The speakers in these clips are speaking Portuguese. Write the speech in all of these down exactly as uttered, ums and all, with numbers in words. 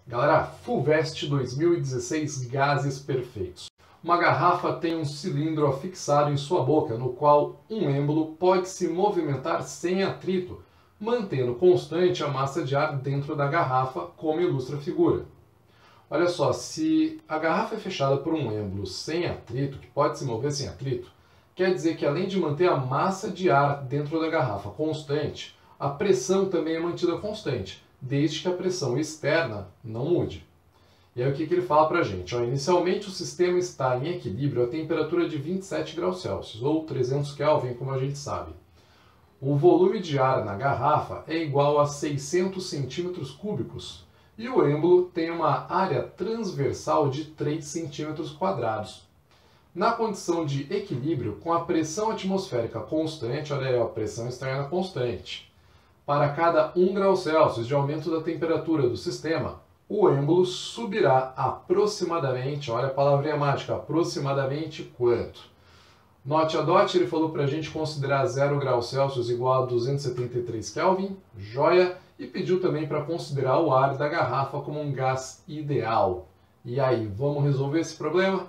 Galera, Fulvestre dois mil e dezesseis Gases Perfeitos. Uma garrafa tem um cilindro afixado em sua boca, no qual um êmbolo pode se movimentar sem atrito, mantendo constante a massa de ar dentro da garrafa, como ilustra a figura. Olha só, se a garrafa é fechada por um êmbolo sem atrito, que pode se mover sem atrito, quer dizer que além de manter a massa de ar dentro da garrafa constante, a pressão também é mantida constante, desde que a pressão externa não mude. E aí o que, que ele fala para a gente? Ó, inicialmente o sistema está em equilíbrio a temperatura de vinte e sete graus Celsius, ou trezentos Kelvin, como a gente sabe. O volume de ar na garrafa é igual a seiscentos centímetros cúbicos, e o êmbolo tem uma área transversal de três centímetros quadrados. Na condição de equilíbrio, com a pressão atmosférica constante, olha aí, a pressão externa constante, para cada um grau Celsius de aumento da temperatura do sistema, o êmbolo subirá aproximadamente, olha a palavrinha mágica, aproximadamente quanto? Note a dot, ele falou para a gente considerar zero graus Celsius igual a duzentos e setenta e três Kelvin, joia, e pediu também para considerar o ar da garrafa como um gás ideal. E aí, vamos resolver esse problema?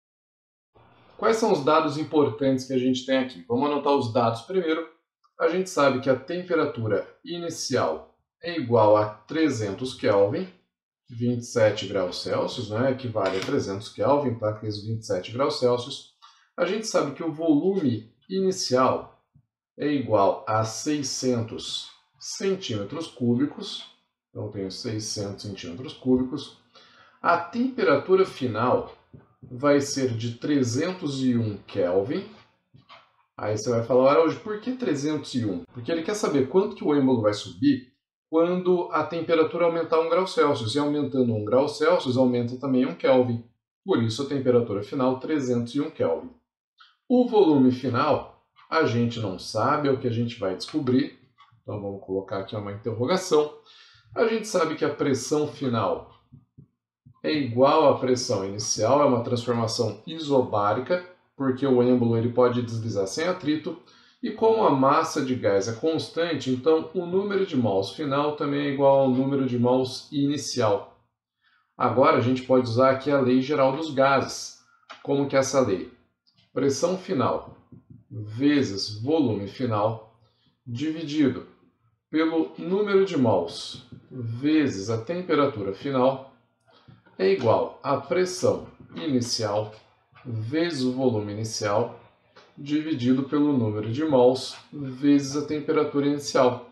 Quais são os dados importantes que a gente tem aqui? Vamos anotar os dados primeiro. A gente sabe que a temperatura inicial é igual a trezentos Kelvin, vinte e sete graus Celsius, né? Equivale a trezentos Kelvin, tá? Aqueles vinte e sete graus Celsius. A gente sabe que o volume inicial é igual a seiscentos centímetros cúbicos, então eu tenho seiscentos centímetros cúbicos. A temperatura final vai ser de trezentos e um Kelvin. Aí você vai falar, hoje por que trezentos e um? Porque ele quer saber quanto que o êmbolo vai subir quando a temperatura aumentar um grau Celsius. E aumentando um grau Celsius, aumenta também um Kelvin. Por isso a temperatura final trezentos e um Kelvin. O volume final, a gente não sabe, é o que a gente vai descobrir. Então vamos colocar aqui uma interrogação. A gente sabe que a pressão final é igual à pressão inicial, é uma transformação isobárica, porque o êmbolo ele pode deslizar sem atrito, e como a massa de gás é constante, então o número de mols final também é igual ao número de mols inicial. Agora a gente pode usar aqui a lei geral dos gases. Como que é essa lei? Pressão final vezes volume final dividido pelo número de mols vezes a temperatura final é igual a pressão inicial vezes o volume inicial dividido pelo número de mols vezes a temperatura inicial.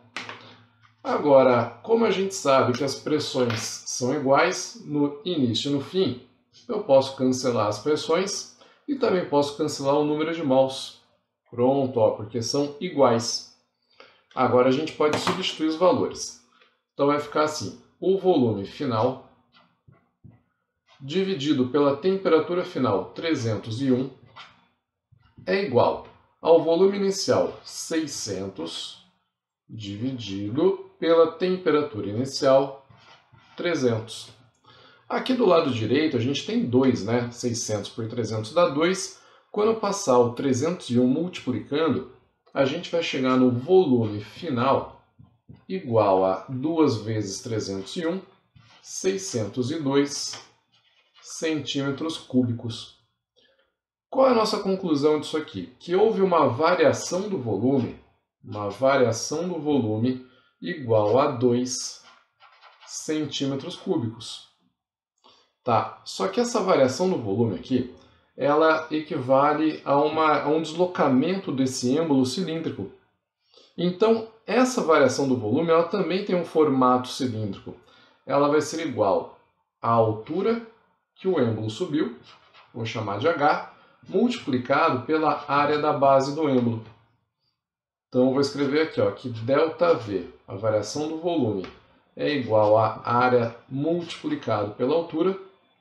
Agora, como a gente sabe que as pressões são iguais no início e no fim, eu posso cancelar as pressões e também posso cancelar o número de mols. Pronto, ó, porque são iguais. Agora a gente pode substituir os valores. Então vai ficar assim, o volume final dividido pela temperatura final, trezentos e um, é igual ao volume inicial, seiscentos, dividido pela temperatura inicial, trezentos. Aqui do lado direito a gente tem dois, né? seiscentos por trezentos dá dois. Quando eu passar o trezentos e um multiplicando, a gente vai chegar no volume final igual a duas vezes trezentos e um, seiscentos e dois centímetros cúbicos. Qual é a nossa conclusão disso aqui? Que houve uma variação do volume, uma variação do volume igual a dois centímetros cúbicos. Tá, só que essa variação do volume aqui, ela equivale a, uma, a um deslocamento desse êmbolo cilíndrico. Então, essa variação do volume, ela também tem um formato cilíndrico. Ela vai ser igual à altura que o êmbolo subiu, vou chamar de H, multiplicado pela área da base do êmbolo. Então, eu vou escrever aqui ó, que ΔV, a variação do volume, é igual à área multiplicado pela altura,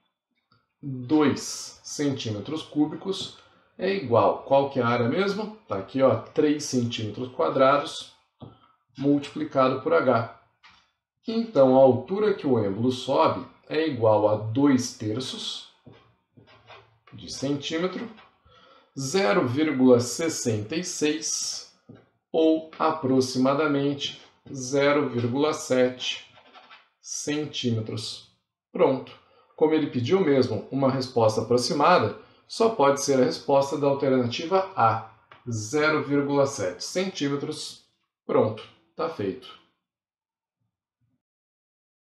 dois centímetros cúbicos, é igual, qual que é a área mesmo? Está aqui, ó, três centímetros quadrados, multiplicado por H. Então, a altura que o êmbolo sobe é igual a dois terços de centímetro, zero vírgula sessenta e seis, ou aproximadamente zero vírgula sete centímetros. Pronto. Como ele pediu mesmo uma resposta aproximada, só pode ser a resposta da alternativa A, zero vírgula sete centímetros. Pronto, está feito.